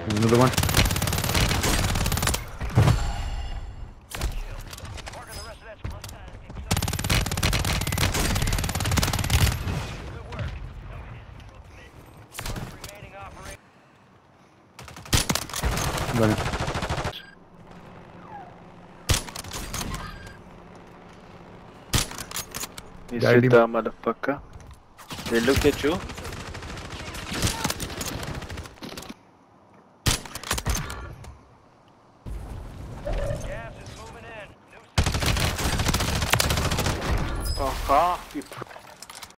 Another one. Running. You sit down, motherfucker. They look at you. Gas is moving in. Oh, you